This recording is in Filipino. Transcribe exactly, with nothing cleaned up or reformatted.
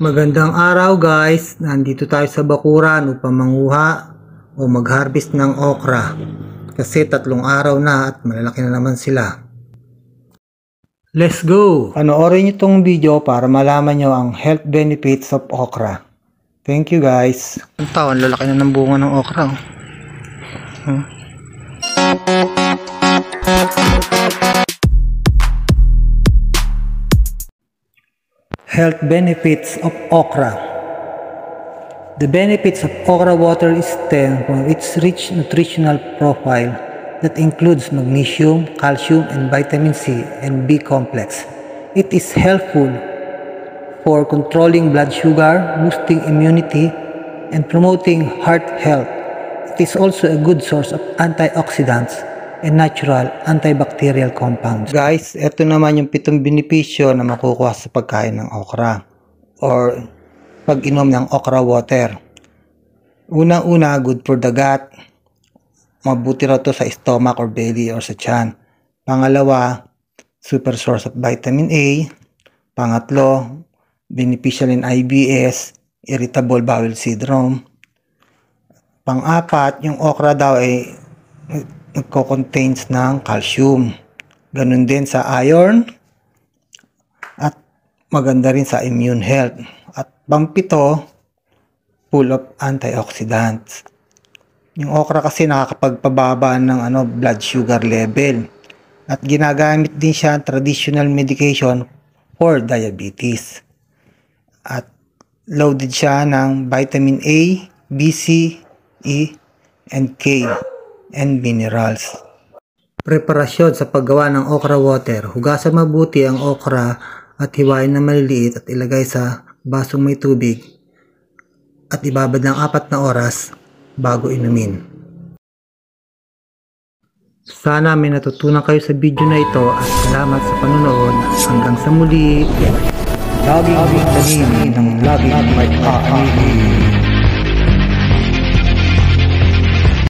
Magandang araw guys, nandito tayo sa bakuran upang manguha o mag-harvest ng okra kasi tatlong araw na at malalaki na naman sila. Let's go! Panoorin nyo itong video para malaman nyo ang health benefits of okra. Thank you guys. Ang taon, lalaki na ng bunga ng okra. Hmm. Health benefits of okra. The benefits of okra water is stem from its rich nutritional profile that includes magnesium, calcium, and vitamin C and B complex. It is helpful for controlling blood sugar, boosting immunity, and promoting heart health. It is also a good source of antioxidants and natural antibacterial compounds. Guys, ito naman yung pitong benepisyo na makukuha sa pagkain ng okra or pag-inom ng okra water. Unang-una, good for the gut. Mabuti raw to sa stomach or belly or sa tiyan. Pangalawa, super source of vitamin A. Pangatlo, beneficial in I B S, irritable bowel syndrome. Pang-apat, yung okra daw ay nagko-contains ng calcium. Ganun din sa iron at maganda rin sa immune health. At pang-pito, full of antioxidants. Yung okra kasi nakakapagpababa ng ano, blood sugar level. At ginagamit din siya traditional medication for diabetes. At loaded siya ng vitamin A, B, C, E, and K. and minerals. Preparasyon sa paggawa ng okra water. Hugasan mabuti ang okra at hiwain na maliliit at ilagay sa basong may tubig at ibabad ng apat na oras bago inumin. Sana may natutunan kayo sa video na ito at salamat sa panonood. Hanggang sa muli. Laging tanim ng laging may kaanihin.